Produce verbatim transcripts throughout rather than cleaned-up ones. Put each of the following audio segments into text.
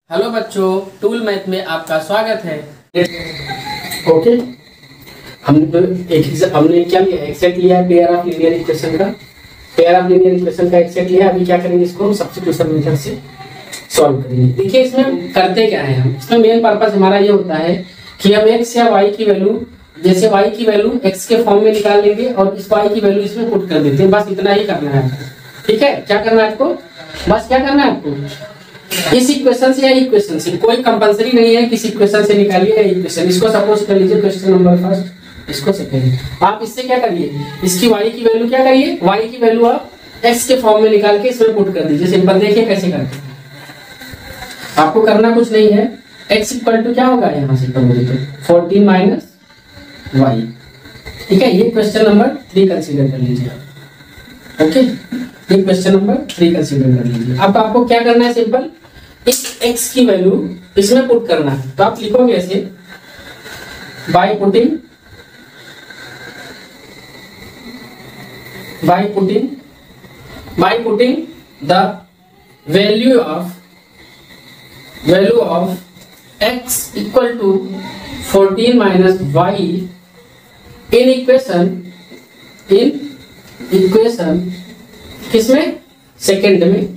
Hello बच्चों, tool math में आपका स्वागत है। ओके, हमने तो एक हमने क्या लिया, एक सेट लिया है पेयर ऑफ लीनियर इक्वेशन का। पेयर ऑफ लीनियर इक्वेशन का एक सेट लिया। अभी क्या करेंगे, इसको हम सब्स्टिट्यूशन मेथड से सॉल्व करेंगे। देखिए इसमें करते क्या है हम, इसमें मेन पर्पस हमारा ये होता है कि हम x या y की वैल्यू, जैसे y की वैल्यू x के फॉर्म में निकाल लेंगे और इस y की वैल्यू इसमें पुट कर देते हैं। बस इतना ही करना है, ठीक है। क्या करना है आपको, बस क्या करना है आपको, इस इक्वेशन से या इक्वेशन से, कोई कंपलसरी नहीं है किसी इक्वेशन से निकालिए या इक्वेशन। इसको सपोज कर लीजिए क्वेश्चन नंबर फर्स्ट, इसको सेकंड। आप इससे क्या करिए, इसकी y की वैल्यू क्या करिए, y की वैल्यू आप x के फॉर्म में निकाल के इसमें पुट कर दीजिए। सिंपल, देखिए कैसे करते हैं। आपको करना कुछ नहीं है, x इक्वल टू क्या होगा, यहाँ से करोगे तो फोर्टीन माइनस वाई, ठीक है। ये क्वेश्चन नंबर थ्री कंसीडर कर लीजिए आप। ओके, ये क्वेश्चन नंबर थ्री कंसीडर कर लीजिए। अब आपको क्या करना है, सिंपल इस x की वैल्यू इसमें पुट करना है। तो आप लिखोगे ऐसे, by putting by putting by putting the value of value of x equal to fourteen minus y in equation in equation किसमें, सेकंड में।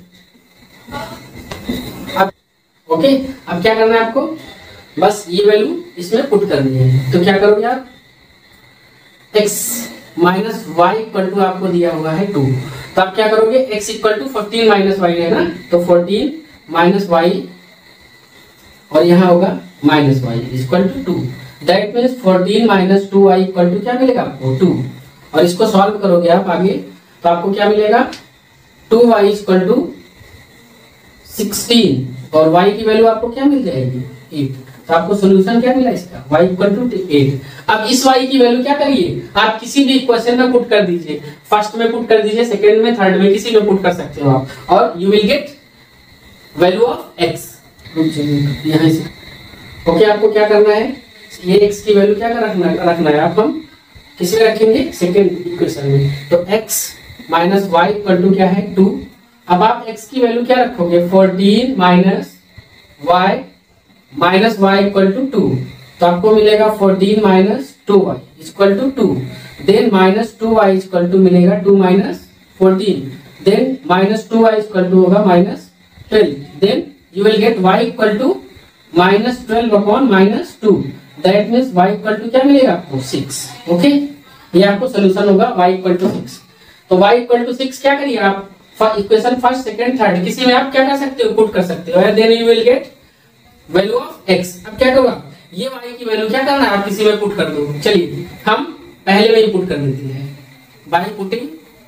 अब ओके, अब क्या करना है आपको, बस ये वैल्यू इसमें पुट करनी है। तो क्या करोगे आप, x minus y equal to आपको दिया हुआ है टू, तो आप क्या करोगे, x equal to fourteen minus y है ना, तो फोर्टीन माइनस वाई और यहाँ होगा minus y equal to two. That means fourteen minus two y equal to क्या मिलेगा आपको, टू। और इसको सॉल्व करोगे आप आगे, तो आपको क्या मिलेगा, two y equal to sixteen और y की वैल्यू आपको क्या मिल जाएगी, एट। तो आपको सॉल्यूशन क्या मिला इसका, y इक्वल टू एट। अब इस y की वैल्यू क्या करिए, आप किसी भी इक्वेशन में पुट कर दीजिए, फर्स्ट में पुट कर दीजिए, सेकंड में, थर्ड में, किसी में पुट कर सकते हो आप, और you will get value of x। यहाँ से ओके, आपको क्या करना है, ये x की वैल्यू क्या रखना रखना है आप, हम किसी में रखेंगे, सेकंड इक्वेशन में। तो x minus y equal to क्या है, टू। अब आप x की वैल्यू क्या रखोगे, fourteen minus y minus y equal to two. तो आपको मिलेगा fourteen minus two y equal to two. Then minus two y equal to मिलेगा two minus fourteen. Then minus two y equal to होगा minus twelve. Then you will get y equal to minus twelve upon minus two. That means y equal to क्या मिलेगा आपको, six. Okay, ये आपको solution होगा y equal to six. तो y equal to six क्या करिए आप, इक्वेशन फर्स्ट, सेकंड, थर्ड, किसी में आप क्या कर सकते हो, पुट कर सकते हो। Then you will get value of x। अब क्या होगा, ये y की वैल्यू क्या करना है, आप किसी में पुट कर दो। चलिए हम पहले में ही पुट कर देते हैं, by putting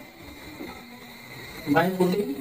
by putting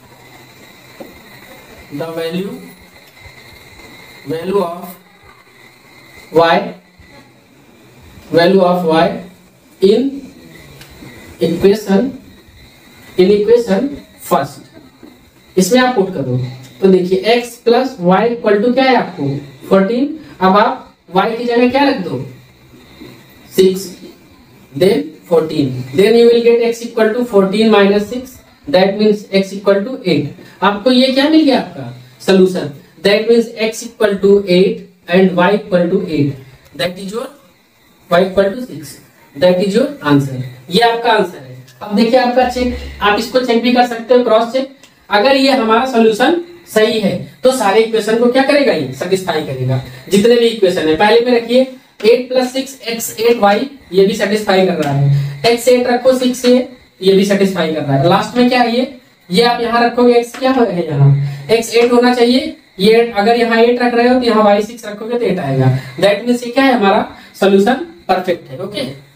the value value of y value of y in equation in equation first, इसमें आप पुट करो। तो देखिए x plus y equal to क्या है आपको, फोर्टीन। अब आप y की जगह क्या रख दो, six, then fourteen. Then you will get x equal to fourteen minus six, that means x equal to eight. आपको ये क्या मिल गया आपका solution, that means x equal to eight and y equal to eight, that is your y equal to six, that is your answer. ये आपका answer है। अब देखिए आपका चेक, आप इसको चेक भी कर सकते हो, क्रॉस चेक। अगर ये हमारा सोल्यूशन सही है तो सारे इक्वेशन को क्या करेगा, ये सेटिस्फाई करेगा। जितने भी इक्वेशन है, पहले में रखिए eight plus six x eight y, ये भी सेटिस्फाई कर रहा है। एक्स एट रखो, सिक्स ये ये भी सेटिस्फाई कर रहा है। लास्ट में क्या है, ये ये आप यहाँ रखोगे, एक्स क्या है, यहाँ एक्स एट होना चाहिए। ये अगर यहाँ एट रख रहे हो तो यहाँ वाई सिक्स रखोगे तो एट आएगा। दैट मीन्स ये क्या है, हमारा सोल्यूशन परफेक्ट है। ओके।